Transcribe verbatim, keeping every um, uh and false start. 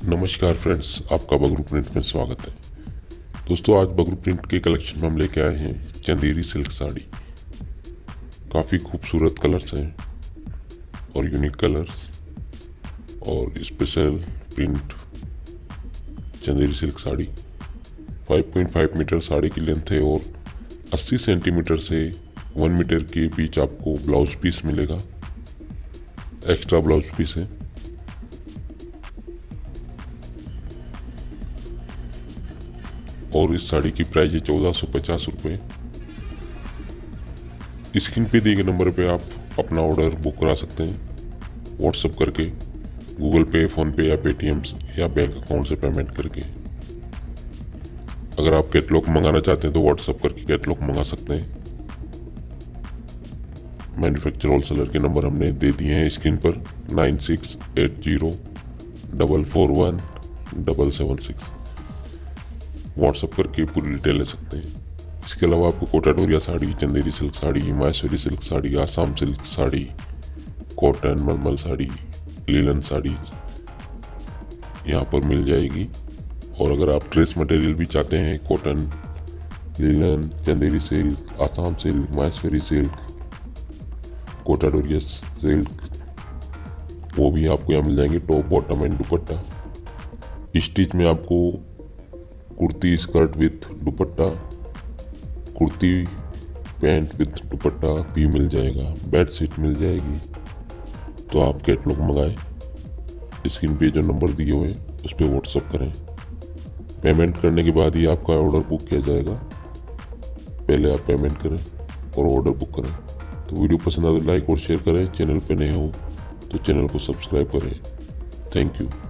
नमस्कार फ्रेंड्स, आपका बगरू प्रिंट में स्वागत है। दोस्तों, आज बगरू प्रिंट के कलेक्शन में हम लेके आए हैं चंदेरी सिल्क साड़ी। काफ़ी खूबसूरत कलर्स हैं और यूनिक कलर्स और special print Chanderi silk sari. पाँच पॉइंट पाँच मीटर साड़ी की लेंथ है और अस्सी सेंटीमीटर से एक मीटर के बीच आपको ब्लाउज पीस मिलेगा। एक्स्ट्रा ब्लाउज पीस है। और इस साड़ी की प्राइस है चौदह सौ पचास रुपये। स्क्रीन पे दिए गए नंबर पे आप अपना ऑर्डर बुक करा सकते हैं व्हाट्सएप करके, गूगल पे, फ़ोन पे या पेटीएम या बैंक अकाउंट से पेमेंट करके। अगर आप कैटलॉग मंगाना चाहते हैं तो व्हाट्सएप करके कैटलॉग मंगा सकते हैं। मैन्युफैक्चर होलसेलर के नंबर हमने दे दिए हैं स्क्रीन पर, nine six eight zero double four one double seven six. WhatsApp करके पूरी डिटेल ले सकते हैं। इसके अलावा आपको Kota Doria sari, Chanderi silk sari, Maheshwari silk sari, Assam silk sari, cotton mulmul sari, linen sari यहाँ पर मिल जाएगी। और अगर आप ड्रेस मटेरियल भी चाहते हैं, cotton, linen, Chanderi silk, Assam silk, Maheshwari silk, Kota Doria silk, वो भी आपको यहाँ मिल जाएंगे। Top, bottom and dupatta. Stitch में आपको kurti skirt with dupatta, kurti pant with dupatta भी मिल जाएगा। बेड शीट मिल जाएगी। तो आप कैटलॉग मंगाएं। स्क्रीन पे जो नंबर दिए हुए हैं उस पर व्हाट्सएप करें। पेमेंट करने के बाद ही आपका ऑर्डर बुक किया जाएगा। पहले आप पेमेंट करें और ऑर्डर बुक करें। तो वीडियो पसंद आए तो लाइक और शेयर करें। चैनल पे नए हो तो चैनल को सब्सक्राइब करें। Thank you.